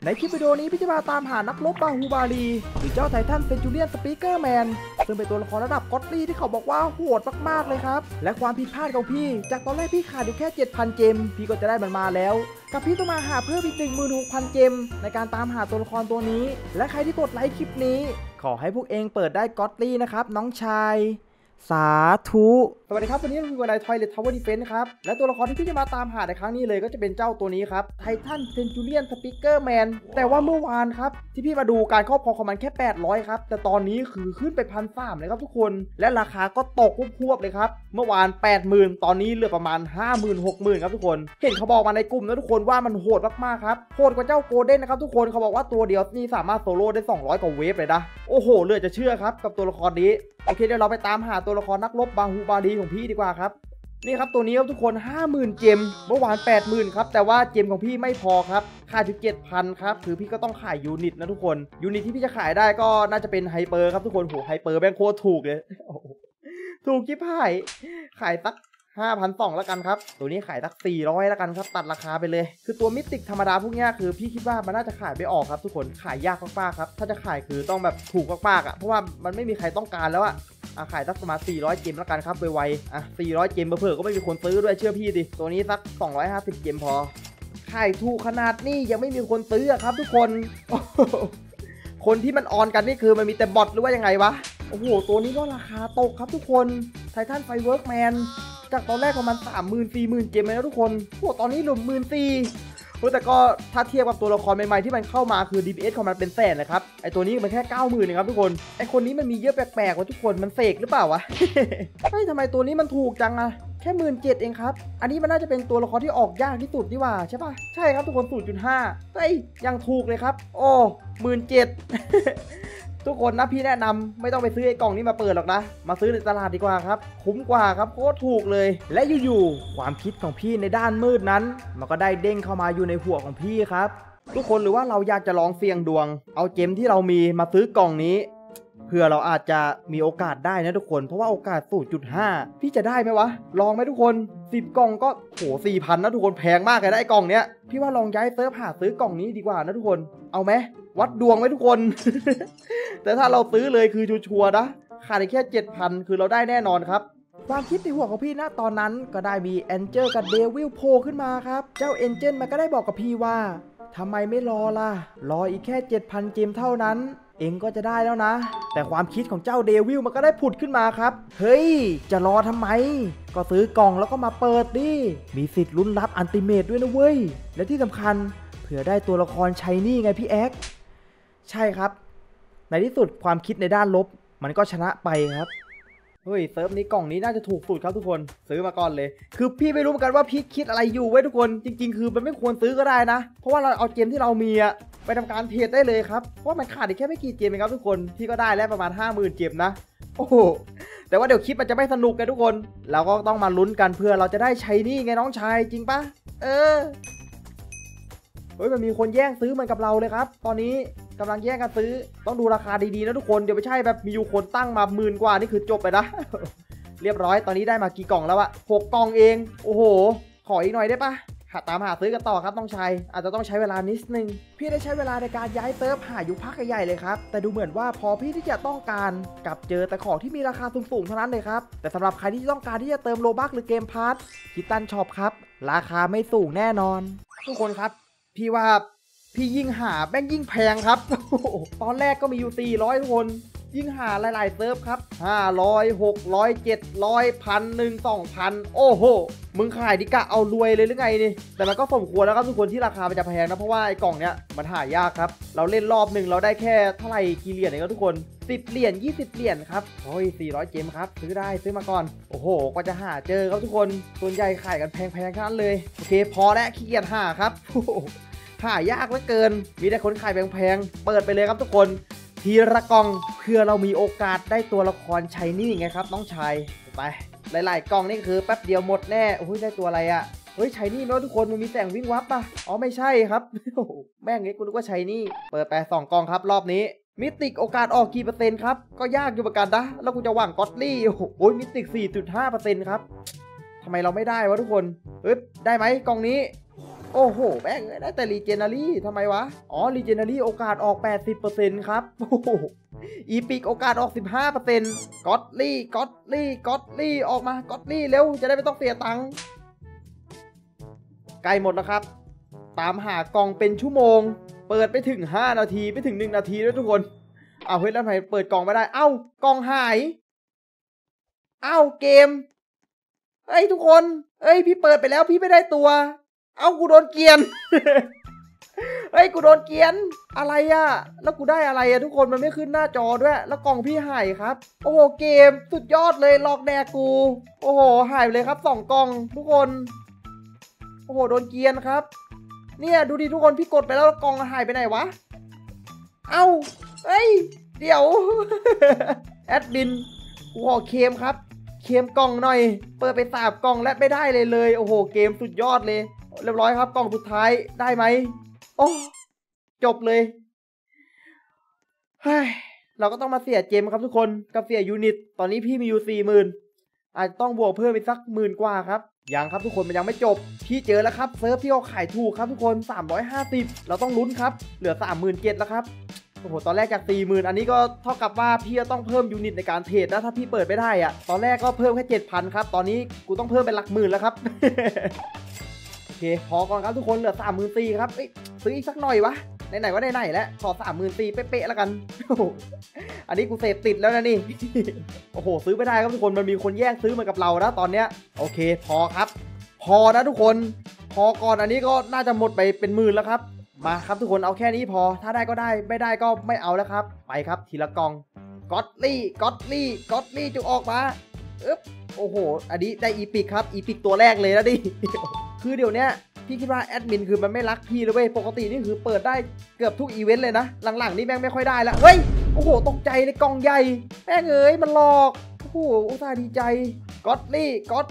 ในคลิปวิดีโอนี้พี่จะมาตามหานักรบบาฮูบาลีหรือเจ้าไททันเซนจูเรียนสปีกเกอร์แมนซึ่งเป็นตัวละครระดับก็อตลี่ที่เขาบอกว่าโหดมากๆเลยครับและความผิดพลาดของพี่จากตอนแรกพี่ขาดอยู่แค่ 7,000 เจมพี่ก็จะได้มันมาแล้วกับพี่ต้องมาหาเพิ่มอีก 16,000 เจมในการตามหาตัวละครตัวนี้และใครที่กดไลค์คลิปนี้ขอให้พวกเองเปิดได้ก็อตลี่นะครับน้องชายสาธุสวัสดีครับวันนี้เราอยู่ในทอยเลททาวเวอร์ดีเฟนส์ครับและตัวละครที่พี่จะมาตามหาในครั้งนี้เลยก็จะเป็นเจ้าตัวนี้ครับไททันเซนจูเรียนสปีกเกอร์แมนแต่ว่าเมื่อวานครับที่พี่มาดูการครอบครองของมันแค่800ครับแต่ตอนนี้คือขึ้นไป1,300เลยครับทุกคนและราคาก็ตกควบเลยครับเมื่อวาน 80,000 ตอนนี้เหลือประมาณ 50,000 60,000ครับทุกคนเห็นเขาบอกมาในกลุ่มนะทุกคนว่ามันโหดมากๆครับโหดกว่าเจ้าโกลเด้นนะครับทุกคนเขาบอกว่าตัวเดียวนี่สามารถโซโล่ได้200กว่าเวฟเลยนะโอ้โหเหลือจะเชื่อครับกับตัวละครนี้โอเคเดี๋ยวเราไปตามหาตัวละครนักรบบาฮูบาลีของพี่ดีกว่าครับนี่ครับตัวนี้ครับทุกคน 50,000 เจมเมื่อวาน 80,000 ครับแต่ว่าเจมของพี่ไม่พอครับขาดถึง 7,000 ครับคือพี่ก็ต้องขายยูนิตนะทุกคนยูนิตที่พี่จะขายได้ก็น่าจะเป็นไฮเปอร์ครับทุกคนโหไฮเปอร์แบงค์โคตรถูกเลยถูกจิ๊บหายขายสัก5,200แล้วกันครับตัวนี้ขายสัก400แล้วกันครับตัดราคาไปเลยคือตัวมิติกธรรมดาพวกนี้คือพี่คิดว่ามันน่าจะขายไม่ออกครับทุกคนขายยากมากๆครับถ้าจะขายคือต้องแบบถูกมากๆอ่ะเพราะว่ามันไม่มีใครต้องการแล้วอ่ะขายสักประมาณ400เกมแล้วกันครับไวๆ400เกมเผื่อๆก็ไม่มีคนซื้อด้วยเชื่อพี่ดิตัวนี้สัก250เกมพอขายถูกขนาดนี้ยังไม่มีคนซื้อครับทุกคนคนที่มันออนกันนี่คือมันมีแต่บอทหรือว่ายังไงวะโอ้โหตัวนี้ก็ราคาตกครับทุกคนไททันไฟเวิร์กแมนจากตอนแรกประมาณ 30,000-40,000 เจมเลยนะทุกคนโอ้ตอนนี้หลุด14,000แต่ก็ถ้าเทียบกับตัวละครใหม่ๆที่มันเข้ามาคือ DPS ของมันเป็นแสนนะครับไอตัวนี้มันแค่ 90,000 เองครับทุกคนไอคนนี้มันมีเยอะแปลกๆว่าทุกคนมันเสกหรือเปล่าวะ เฮ้ยทำไมตัวนี้มันถูกจังอะแค่ 17,000 เองครับอันนี้มันน่าจะเป็นตัวละครที่ออกยากที่สุดดีว่าใช่ปะใช่ครับทุกคน 0.5 เฮ้ยยังถูกเลยครับโอ้17,000 ทุกคนนะพี่แนะนำไม่ต้องไปซื้อไอ้กล่องนี้มาเปิดหรอกนะมาซื้อในตลาดดีกว่าครับคุ้มกว่าครับโคตรถูกเลยและอยู่ๆความคิดของพี่ในด้านมืดนั้นมันก็ได้เด้งเข้ามาอยู่ในหัวของพี่ครับทุกคนหรือว่าเราอยากจะลองเสี่ยงดวงเอาเจมที่เรามีมาซื้อกล่องนี้เพื่อเราอาจจะมีโอกาสได้นะทุกคนเพราะว่าโอกาส 0.5 พี่จะได้ไหมวะลองไหมทุกคน10กล่องก็โห 4,000 นะทุกคนแพงมากเลยนะไอ้กล่องเนี้ยพี่ว่าลองย้ายเซิร์ฟหาซื้อกล่องนี้ดีกว่านะทุกคนเอาไหมวัดดวงไหมทุกคน แต่ถ้าเราซื้อเลยคือชัวร์ๆนะขาดแค่ 7,000 คือเราได้แน่นอนครับความคิดในหัวของพี่นะตอนนั้นก็ได้มีแอนเจลกับเดวิลโผล่ขึ้นมาครับเจ้าเอ็นเจลมันก็ได้บอกกับพี่ว่าทำไมไม่รอล่ะรออีกแค่ 7,000 เกมเท่านั้นเองก็จะได้แล้วนะแต่ความคิดของเจ้าเดวิลมันก็ได้ผุดขึ้นมาครับเฮ้ยจะรอทำไมก็ซื้อกล่องแล้วก็มาเปิดดิมีสิทธิ์ลุ้นรับอัลติเมทด้วยนะเว้ยและที่สำคัญเผื่อได้ตัวละครชัยนี่ไงพี่แอ๊กใช่ครับในที่สุดความคิดในด้านลบมันก็ชนะไปครับเฮ้ยเซิร์ฟนี้กล่องนี้น่าจะถูกสุดครับทุกคนซื้อมาก่อนเลยคือพี่ไม่รู้เหมือนกันว่าพี่คิดอะไรอยู่ไว้ทุกคนจริงๆคือมันไม่ควรซื้อก็ได้นะเพราะว่าเราเอาเกมที่เรามีอะไปทำการเทรดได้เลยครับเพราะมันขาดอีกแค่ไม่กี่เกมเองครับทุกคนพี่ก็ได้แล้วประมาณ 50,000 เกมนะโอ้โหแต่ว่าเดี๋ยวคลิปมันจะไม่สนุกกันทุกคนเราก็ต้องมาลุ้นกันเพื่อเราจะได้ใช้นี่ไงน้องชายจริงปะเฮ้ยมันมีคนแย่งซื้อมันกับเราเลยครับตอนนี้กำลังแย่งกันซื้อต้องดูราคาดีๆนะทุกคนเดี๋ยวไม่ใช่แบบมีอยู่คนตั้งมา10,000 กว่านี่คือจบไปนะ เรียบร้อยตอนนี้ได้มากี่กล่องแล้วอะ6 กล่องเองโอ้โหขออีกหน่อยได้ปะตามหาซื้อกันต่อครับน้องชายอาจจะต้องใช้เวลานิดนึงพี่ได้ใช้เวลาในการย้ายเซิร์ฟหาอยู่พักใหญ่ๆเลยครับแต่ดูเหมือนว่าพอพี่ที่จะต้องการกับเจอแต่ของที่มีราคาสูงๆเท่านั้นเลยครับแต่สำหรับใครที่ต้องการที่จะเติมโลบัคหรือเกมพาร์ทคิตตันช็อปครับราคาไม่สูงแน่นอนทุกคนครับพี่ว่าพี่ยิ่งหาแม่งยิ่งแพงครับ ตอนแรกก็มีอยู่400ทุกคนยิ่งหาหลายๆเซิร์ฟครับ500 600 700 1,000 2,000โอ้โหมึงขายดิกะเอารวยเลยหรือไงนี่แต่มันก็สมควรแล้วครับทุกคนที่ราคามันจะแพงนะเพราะว่าไอ้กล่องเนี้ยมันหายากครับเราเล่นรอบหนึ่งเราได้แค่เท่าไหร่กี่เหรียญเองครับทุกคน10 เหรียญ20 เหรียญครับโอ้ย400 เกมครับซื้อได้ซื้อมาก่อนโอ้โหก็จะหาเจอครับทุกคนส่วนใหญ่ขายกันแพงๆทั้งนั้นเลยโอเคพอแล้วขี้เกียจหาครับหายากเหลือเกินมีแต่คนขายแพงๆเปิดไปเลยครับทุกคนทีละกล่องเพื่อเรามีโอกาสได้ตัวละครชัยนี่ไงครับน้องชายไปหลายๆกล่องนี่คือแป๊บเดียวหมดแน่โอ้ยได้ตัวอะไรอะเฮ้ยชัยนี่เนาะทุกคนมันมีแสงวิ่งวับป่ะอ๋อไม่ใช่ครับ แม่งเงี้ยกูนึกว่าชัยนี่เปิดไป2 กล่องครับรอบนี้มิติกโอกาสออกกี่เปอร์เซ็นต์ครับก็ยากอยู่เหมือนกันนะแล้วกูจะหวังก็อตลี่โอ้ยมิติก 4.5% ครับทำไมเราไม่ได้วะทุกคนได้ไหมกล่องนี้โอ้โหแม่งได้แต่รีเจนารี่ทำไมวะอ๋อรีเจนารี่โอกาสออก 80% ครับโอ้โหอีพิกโอกาสออก 15%ก็อตลี่ออกมาก็อตลี่เร็วจะได้ไม่ต้องเสียตังค์ใกล้หมดแล้วครับตามหากล่องเป็นชั่วโมงเปิดไปถึง5 นาทีไปถึง1 นาทีแล้วทุกคนเอาเฮ้ยแล้วทำไมเปิดกล่องไม่ได้เอ้ากล่องหายเอ้าเกมเอ้ยทุกคนเอ้ยพี่เปิดไปแล้วพี่ไม่ได้ตัวเอ้ากูโดนเกลียน เฮ้ยกูโดนเกลียนอะไรอะแล้วกูได้อะไรอะทุกคนมันไม่ขึ้นหน้าจอด้วยแล้วกล่องพี่หายครับโอ้โหเกมสุดยอดเลยหลอกแดกกูโอ้โหหายไปเลยครับ2 กล่องทุกคนโอ้โหโดนเกลียนครับเนี่ยดูดิทุกคนพี่กดไปแล้วกล่องหายไปไหนวะเอ้าเฮ้ยเดี๋ยว แอดมินกูขอเคมครับเคมกล่องหน่อยเปิดไป3 กล่องและไม่ได้เลยโอ้โหเกมสุดยอดเลยเรียบร้อยครับกล่องสุดท้ายได้ไหมโอ้จบเลยเฮ้ยเราก็ต้องมาเสียเจมครับทุกคนกับเสียยูนิตตอนนี้พี่มีอยู่ 40,000อาจจะต้องบวกเพิ่มไปสัก10,000 กว่าครับยังครับทุกคนมันยังไม่จบพี่เจอแล้วครับเซิร์ฟที่เขาขายถูกครับทุกคน350เราต้องลุ้นครับเหลือ 37,000แล้วครับโอ้โหตอนแรกจาก 40,000อันนี้ก็เท่ากับว่าพี่จะต้องเพิ่มยูนิตในการเทรดนะถ้าพี่เปิดไม่ได้อะตอนแรกก็เพิ่มแค่ 7,000 ครับตอนนี้กูต้องเพิ่มเป็นหลักหมื่นแล้วครับ โอเคพอก่อนครับทุกคนเหลือ 34,000 ครับซื้ออีกสักหน่อยวะไหนๆก็ไหนๆแล้วขอ 34,000 เป๊ะๆแล้วกันอันนี้กูเสพติดแล้วนะนี่ โอ้โหซื้อไม่ได้ครับทุกคนมันมีคนแย่งซื้อมากับเรานะตอนเนี้ยโอเคพอครับพอนะทุกคนพอก่อนอันนี้ก็น่าจะหมดไปเป็นหมื่นแล้วครับมาครับทุกคนเอาแค่นี้พอถ้าได้ก็ได้ไม่ได้ก็ไม่เอาแล้วครับไปครับทีละกล่องก็อตลี่จุกออกมาโอ้โหอันนี้ได้อีพิกครับอีพิกตัวแรกเลยนะดิ คือเดี๋ยวนี้พี่คิดว่าแอดมินคือมันไม่รักพี่เลยเว้ยปกตินี่คือเปิดได้เกือบทุกอีเวนต์เลยนะหลังๆนี่แม่งไม่ค่อยได้แล้วเฮ้ยโอ้โหตกใจเลยกล่องใหญ่แม่งเอ้ยมันหลอกโอ้โหอุตส่าห์ดีใจก็อตลี่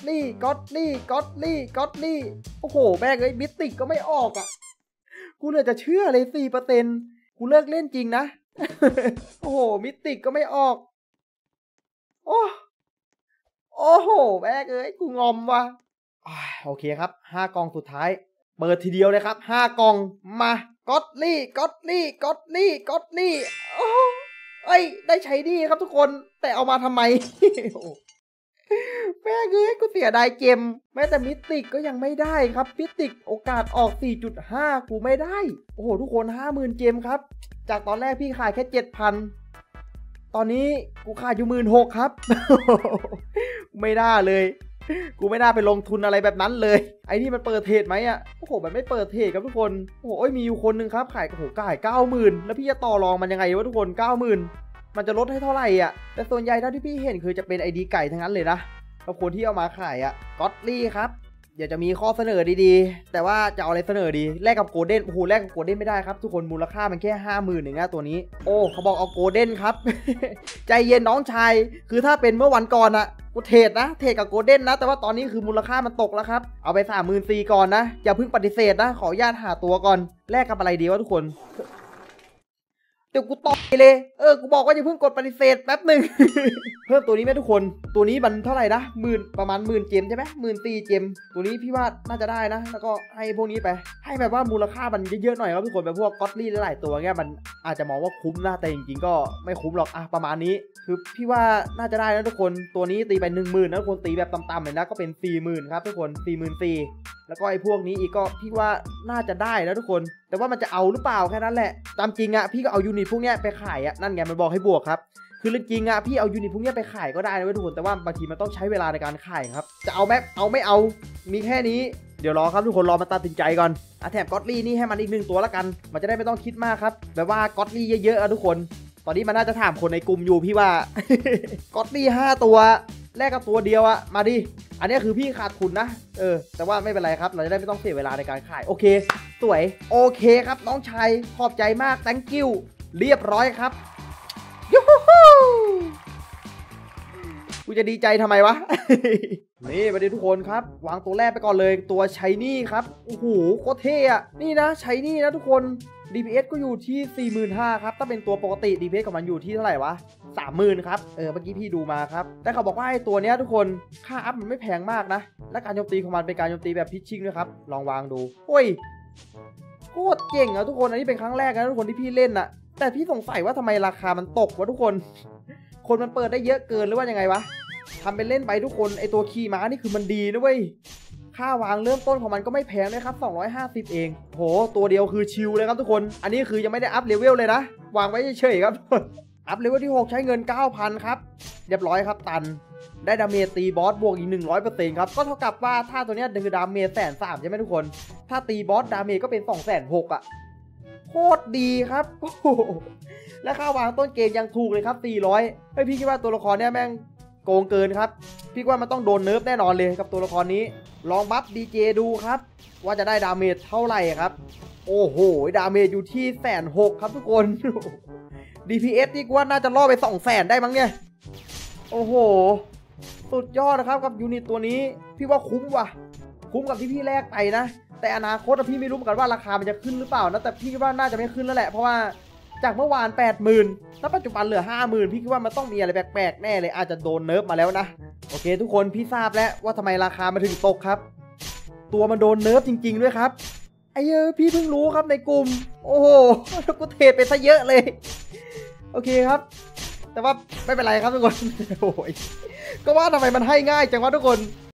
โอ้โหแม่งเอ้ยมิสติกก็ไม่ออกอ่ะกูเลยจะเชื่อเลย 4% กูเลิกเล่นจริงนะ โอ้โหมิสติกก็ไม่ออกโอ้โหแม่งเอ้ยกูงอมว่ะโอเคครับ5 กล่องสุดท้ายเปิดทีเดียวเลยครับ5 กล่องมาก็อตลี่โอ้เอ้ยได้ใช้ดีครับทุกคนแต่เอามาทำไม แม่งเอ้ยกูเสียดายเกมแม้แต่มิติกก็ยังไม่ได้ครับมิติกโอกาสออก 4.5 กูไม่ได้โอ้โหทุกคน 50,000 เกมครับจากตอนแรกพี่ขายแค่ 7,000 ตอนนี้กูขายอยู่ 16,000 ครับ ไม่ได้เลยกูไม่น่าไปลงทุนอะไรแบบนั้นเลยไอ้นี่มันเปิดเทรดไหมอ่ะโอ้โหมันไม่เปิดเทรดครับทุกคนโอ้โหมีอยู่คนหนึ่งครับขายโอ้โหขาย 90,000 แล้วพี่จะต่อรองมันยังไงวะทุกคน 90,000 มันจะลดให้เท่าไหร่อ่ะแต่ส่วนใหญ่เท่าที่พี่เห็นคือจะเป็น ID ไก่ทั้งนั้นเลยนะกับคนที่เอามาขายอ่ะก็อตลี่ครับเดี๋ยวจะมีข้อเสนอดีๆแต่ว่าจะเอาอะไรเสนอดีแลกกับโกลเด้นโอ้โหแลกกับโกลเด้นไม่ได้ครับทุกคนมูลค่ามันแค่ 50,000 เองนะตัวนี้โอ้เขาบอกเอาโกลเด้นครับ ใจเย็นน้องชายคือถ้าเป็นเมื่อวันก่อนอะกูเทรดกับโกลเด้นนะแต่ว่าตอนนี้คือมูลค่ามันตกแล้วครับเอาไป 34,000 ก่อนนะอย่าเพิ่งปฏิเสธนะขออนุญาตหาตัวก่อนแลกกับอะไรดีวะทุกคนเดี๋ยวกูต่อยเลยกูบอกว่าอย่าเพิ่งกดปฏิเสธแป๊บหนึ่ง เพิ่มตัวนี้ไหมทุกคนตัวนี้มันเท่าไหร่นะประมาณ10,000 เจมใช่ไหม14,000 เจมตัวนี้พี่ว่าน่าจะได้นะแล้วก็ให้พวกนี้ไปให้แบบว่ามูลค่ามันเยอะๆหน่อยครับทุกคนแบบพวกก็อตลี่หลายๆตัวเงี้ยมันอาจจะมองว่าคุ้มนะแต่จริงๆก็ไม่คุ้มหรอกประมาณนี้คือพี่ว่าน่าจะได้นะทุกคนตัวนี้ตีไป 10,000 นะทุกคนตีแบบต่ำๆเลยนะก็เป็น 40,000 ครับทุกคน 44,000 แล้วก็ไอ้พวกนี้อีกก็พี่ว่าน่าจะได้แล้วทุกคนแต่ว่ามันจะเอาหรือเปล่าแค่นั้นแหละตามจริงพี่ก็เอายูนิตพวกนี้ไปขายนั่นไงมันบอกให้บวกครับคือเรื่องจริงพี่เอายูนิตพวกนี้ไปขายก็ได้นะทุกคนแต่ว่าบางทีมันต้องใช้เวลาในการขายครับจะเอาไม่เอามีแค่นี้เดี๋ยวรอครับทุกคนรอมาตัดสินใจก่อนแถมก็อตลี่นี่ให้มันอีก1 ตัวแล้วกันมันจะได้ไม่ต้องคิดมากครับแบบว่าก็อตลี่เยอะๆทุกคนตอนนี้มันน่าจะถามคนในกลุ่มอยู่พี่ว่า ก็อตลี่5 ตัวแลกกับตัวเดียวมาดิอันนี้คือพี่ขาดทุนนะแต่ว่าไม่เป็นไรครับเราจะได้ไม่ต้องเสียเวลาในการขายโอเคสวยโอเคครับน้องชายขอบใจมาก thank you เรียบร้อยครับยูฮูกูจะดีใจทำไมวะนี่มาดิทุกคนครับวางตัวแรกไปก่อนเลยตัวไชนี่ครับโอ้โหโคตรเท่อะนี่นะไชนี่นะทุกคน DPS ก็อยู่ที่ 45,000 ครับถ้าเป็นตัวปกติ DPS ของมันอยู่ที่เท่าไหร่วะ 30,000 ครับเมื่อกี้พี่ดูมาครับแต่เขาบอกว่าไอ้ตัวเนี้ยทุกคนค่าอัพมันไม่แพงมากนะและการโจมตีของมันเป็นการโจมตีแบบพิชชิ่งด้วยครับลองวางดูโอ้ยโคตรเก่งอะทุกคนอันนี้เป็นครั้งแรกนะทุกคนที่พี่เล่นอะแต่พี่สงสัยว่าทำไมราคามันตกวะทุกคนคนมันเปิดได้เยอะเกินหรือว่ายังไงวะทำเป็นเล่นไปทุกคนไอตัวขี่ม้านี่คือมันดีนะเว้ยค่าวางเริ่มต้นของมันก็ไม่แพงด้วยครับ250เองโหตัวเดียวคือชิลเลยครับทุกคนอันนี้คือยังไม่ได้อัพเลเวลเลยนะวางไว้เฉยๆครับอัพเลเวลที่6ใช้เงิน 9,000 ครับเรียบร้อยครับตันได้ดาเมจตีบอสบวกอีก 100% ครับก็เท่ากับว่าถ้าตัวนี้คือดาเมจ130,000ใช่ไหมทุกคนถ้าตีบอสดาเมจก็เป็น260,000อ่ะโคตรดีครับโอ้โหและค่าวางต้นเกมยังถูกเลยครับ400เฮ้ยพี่คิดว่าตัวละครเนี้ยแม่งโกงเกินครับพี่ว่ามันต้องโดนเนิร์ฟแน่นอนเลยกับตัวละครนี้ลองบัฟดีเจดูครับว่าจะได้ดาเมจเท่าไหร่ครับโอ้โหดาเมจอยู่ที่160,000ครับทุกคน DPS นี่ว่าน่าจะล่อไป200,000ได้มั้งเนี่ยโอ้โหสุดยอดนะครับกับยูนิตตัวนี้พี่ว่าคุ้มว่ะคุ้มกับที่พี่แลกไปนะแต่อนาคตพี่ไม่รู้เหมือนกันว่าราคามันจะขึ้นหรือเปล่านะแต่พี่คิดว่าน่าจะไม่ขึ้นแล้วแหละเพราะว่าจากเมื่อวาน 80,000 แล้วปัจจุบันเหลือ 50,000 พี่คิดว่ามันต้องมีอะไรแปลกๆแน่เลยอาจจะโดนเนิร์ฟมาแล้วนะโอเคทุกคนพี่ทราบแล้วว่าทำไมราคามันถึงตกครับตัวมันโดนเนิร์ฟจริงๆด้วยครับไอ้พี่เพิ่งรู้ครับในกลุ่มโอ้โหกูเทรดไปซะเยอะเลยโอเคครับแต่ว่าไม่เป็นไรครับทุกคน โอ้ยก็ว่าทำไมมันให้ง่ายจังวะทุกคน